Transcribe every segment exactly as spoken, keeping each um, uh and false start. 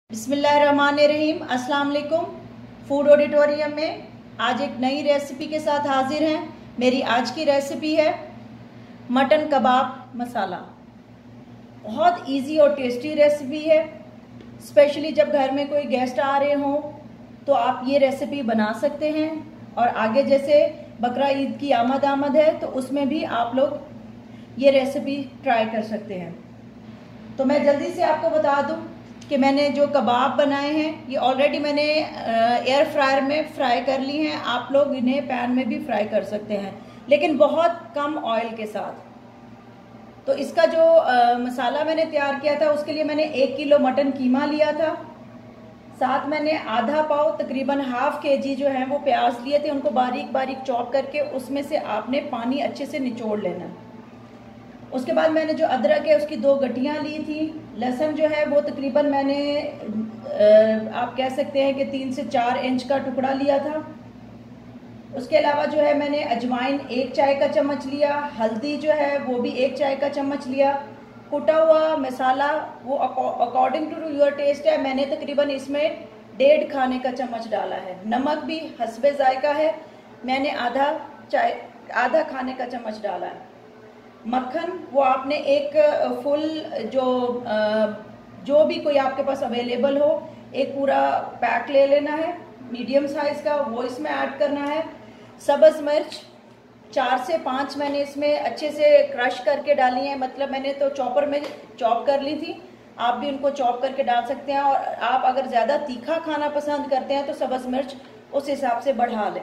बिस्मिल्लाहिर्रहमानिर्रहीम। अस्सलाम वालेकुम। फूड ऑडिटोरियम में आज एक नई रेसिपी के साथ हाजिर हैं। मेरी आज की रेसिपी है मटन कबाब मसाला। बहुत इजी और टेस्टी रेसिपी है। स्पेशली जब घर में कोई गेस्ट आ रहे हों तो आप ये रेसिपी बना सकते हैं। और आगे जैसे बकरा ईद की आमद आमद है तो उसमें भी आप लोग ये रेसिपी ट्राई कर सकते हैं। तो मैं जल्दी से आपको बता दूं कि मैंने जो कबाब बनाए हैं ये ऑलरेडी मैंने एयर फ्रायर में फ्राई कर ली हैं। आप लोग इन्हें पैन में भी फ्राई कर सकते हैं, लेकिन बहुत कम ऑयल के साथ। तो इसका जो आ, मसाला मैंने तैयार किया था उसके लिए मैंने एक किलो मटन कीमा लिया था। साथ मैंने आधा पाव तकरीबन हाफ के जी जो है वो प्याज लिए थे, उनको बारीक बारीक चॉप करके उसमें से आपने पानी अच्छे से निचोड़ लेना। उसके बाद मैंने जो अदरक है उसकी दो गड्डियाँ ली थी। लहसुन जो है वो तकरीबन मैंने आप कह सकते हैं कि तीन से चार इंच का टुकड़ा लिया था। उसके अलावा जो है मैंने अजवाइन एक चाय का चम्मच लिया, हल्दी जो है वो भी एक चाय का चम्मच लिया। कुटा हुआ मसाला वो अकॉर्डिंग टू योर टेस्ट है, मैंने तकरीबन इसमें डेढ़ खाने का चम्मच डाला है। नमक भी हस्बे जायका है, मैंने आधा चाय आधा खाने का चम्मच डाला है। मक्खन वो आपने एक फुल जो जो भी कोई आपके पास अवेलेबल हो एक पूरा पैक ले लेना है मीडियम साइज का, वो इसमें ऐड करना है। सब्ज़ मिर्च चार से पाँच मैंने इसमें अच्छे से क्रश करके डाली है, मतलब मैंने तो चॉपर में चॉप कर ली थी, आप भी उनको चॉप करके डाल सकते हैं। और आप अगर ज़्यादा तीखा खाना पसंद करते हैं तो सब्ज़ मिर्च उस हिसाब से बढ़ा लें।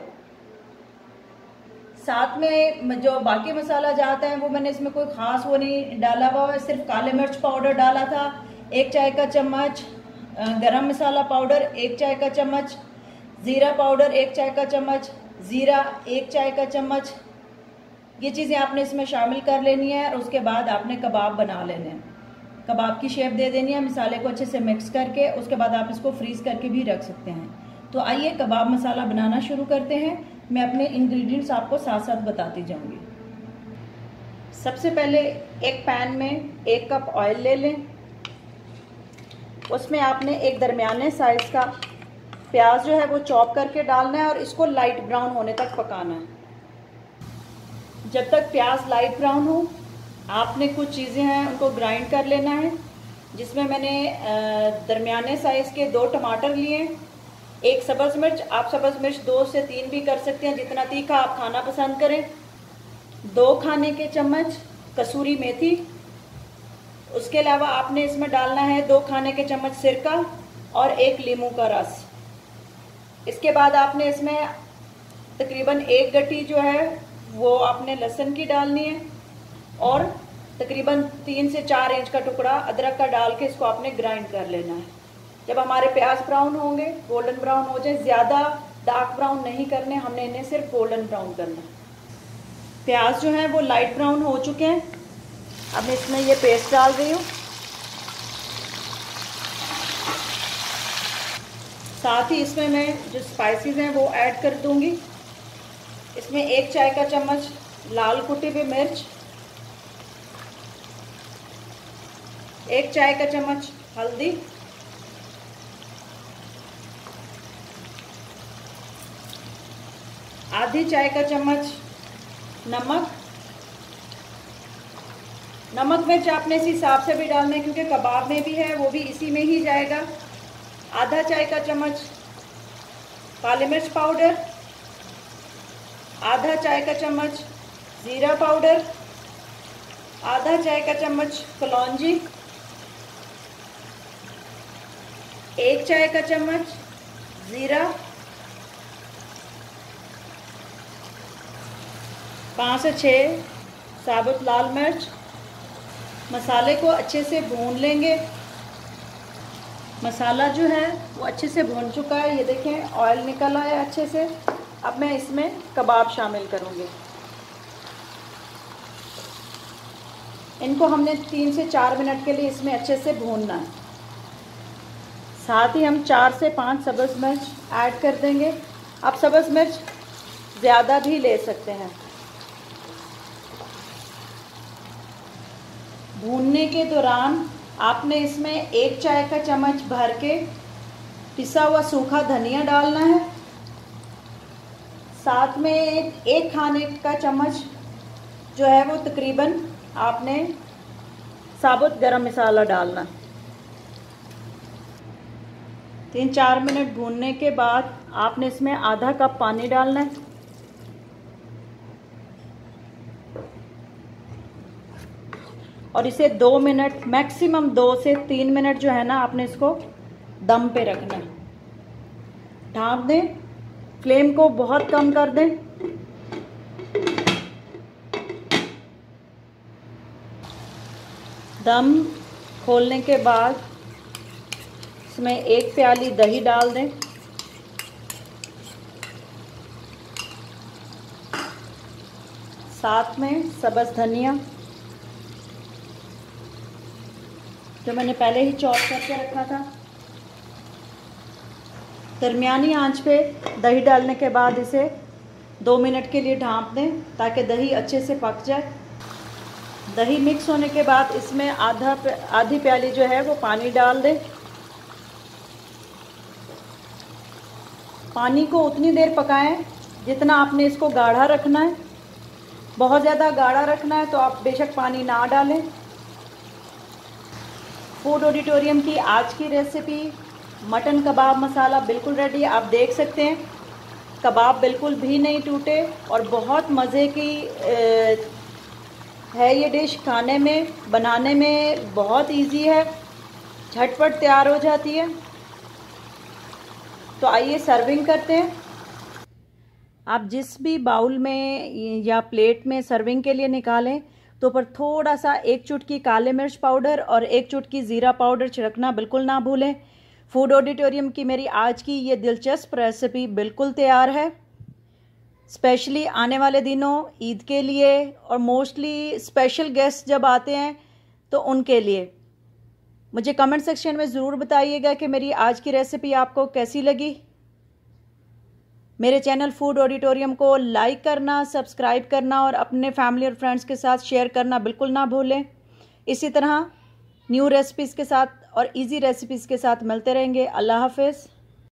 साथ में जो बाकी मसाला जाता है वो मैंने इसमें कोई ख़ास वो नहीं डाला हुआ है, सिर्फ काले मिर्च पाउडर डाला था एक चाय का चम्मच, गरम मसाला पाउडर एक चाय का चम्मच, ज़ीरा पाउडर एक चाय का चम्मच, ज़ीरा एक चाय का चम्मच। ये चीज़ें आपने इसमें शामिल कर लेनी है। और उसके बाद आपने कबाब बना लेने हैं, कबाब की शेप दे देनी है मसाले को अच्छे से मिक्स करके। उसके बाद आप इसको फ्रीज़ करके भी रख सकते हैं। तो आइए कबाब मसाला बनाना शुरू करते हैं। मैं अपने इंग्रेडिएंट्स आपको साथ साथ बताती जाऊंगी। सबसे पहले एक पैन में एक कप ऑयल ले लें, उसमें आपने एक दरमियाने साइज का प्याज जो है वो चॉप करके डालना है और इसको लाइट ब्राउन होने तक पकाना है। जब तक प्याज लाइट ब्राउन हो आपने कुछ चीज़ें हैं उनको ग्राइंड कर लेना है, जिसमें मैंने दरमियाने साइज के दो टमाटर लिए, एक सब्ज़ मिर्च, आप सब्ज़ मिर्च दो से तीन भी कर सकते हैं जितना तीखा आप खाना पसंद करें, दो खाने के चम्मच कसूरी मेथी। उसके अलावा आपने इसमें डालना है दो खाने के चम्मच सिरका और एक लीमू का रस। इसके बाद आपने इसमें तकरीबन एक गट्टी जो है वो आपने लहसुन की डालनी है और तकरीबन तीन से चार इंच का टुकड़ा अदरक का डाल के इसको आपने ग्राइंड कर लेना है। जब हमारे प्याज ब्राउन होंगे, गोल्डन ब्राउन हो जाए, ज़्यादा डार्क ब्राउन नहीं करने, हमने इन्हें सिर्फ गोल्डन ब्राउन करना है। प्याज जो है वो लाइट ब्राउन हो चुके हैं। अब मैं इसमें ये पेस्ट डाल रही हूँ। साथ ही इसमें मैं जो स्पाइसेस हैं वो ऐड कर दूँगी। इसमें एक चाय का चम्मच लाल कुटी हुई मिर्च, एक चाय का चम्मच हल्दी, आधी चाय का चम्मच नमक। नमक मिर्च आपने इस हिसाब से भी डालना है क्योंकि कबाब में भी है वो भी इसी में ही जाएगा। आधा चाय का चम्मच काली मिर्च पाउडर, आधा चाय का चम्मच ज़ीरा पाउडर, आधा चाय का चम्मच कलौंजी, एक चाय का चम्मच ज़ीरा, पाँच से छः साबुत लाल मिर्च। मसाले को अच्छे से भून लेंगे। मसाला जो है वो अच्छे से भून चुका है, ये देखें ऑयल निकला है अच्छे से। अब मैं इसमें कबाब शामिल करूँगी। इनको हमने तीन से चार मिनट के लिए इसमें अच्छे से भूनना है। साथ ही हम चार से पाँच सब्ज़ मिर्च ऐड कर देंगे। आप सब्ज़ मिर्च ज़्यादा भी ले सकते हैं। भूनने के दौरान आपने इसमें एक चाय का चम्मच भर के पिसा हुआ सूखा धनिया डालना है। साथ में एक खाने का चम्मच जो है वो तकरीबन आपने साबुत गरम मसाला डालना। तीन चार मिनट भूनने के बाद आपने इसमें आधा कप पानी डालना है। और इसे दो मिनट मैक्सिमम दो से तीन मिनट जो है ना आपने इसको दम पे रखना है। ढाँप दें, फ्लेम को बहुत कम कर दें। दम खोलने के बाद इसमें एक प्याली दही डाल दें। साथ में सब्ज़ धनिया जो मैंने पहले ही चॉप करके रखा था। दरमियानी आंच पे दही डालने के बाद इसे दो मिनट के लिए ढाँप दें ताकि दही अच्छे से पक जाए। दही मिक्स होने के बाद इसमें आधा आधी प्याली जो है वो पानी डाल दें। पानी को उतनी देर पकाएं जितना आपने इसको गाढ़ा रखना है। बहुत ज़्यादा गाढ़ा रखना है तो आप बेशक पानी ना डालें। फूड ऑडिटोरियम की आज की रेसिपी मटन कबाब मसाला बिल्कुल रेडी है। आप देख सकते हैं कबाब बिल्कुल भी नहीं टूटे और बहुत मज़े की है ये डिश। खाने में बनाने में बहुत इजी है, झटपट तैयार हो जाती है। तो आइए सर्विंग करते हैं। आप जिस भी बाउल में या प्लेट में सर्विंग के लिए निकालें तो पर थोड़ा सा एक चुटकी काले मिर्च पाउडर और एक चुटकी ज़ीरा पाउडर छिड़कना बिल्कुल ना भूलें। फूड ऑडिटोरियम की मेरी आज की ये दिलचस्प रेसिपी बिल्कुल तैयार है, स्पेशली आने वाले दिनों ईद के लिए और मोस्टली स्पेशल गेस्ट जब आते हैं तो उनके लिए। मुझे कमेंट सेक्शन में ज़रूर बताइएगा कि मेरी आज की रेसिपी आपको कैसी लगी। मेरे चैनल फूड ऑडिटोरियम को लाइक करना, सब्सक्राइब करना और अपने फैमिली और फ्रेंड्स के साथ शेयर करना बिल्कुल ना भूलें। इसी तरह न्यू रेसिपीज़ के साथ और इजी रेसिपीज़ के साथ मिलते रहेंगे। अल्लाह हाफ़िज़।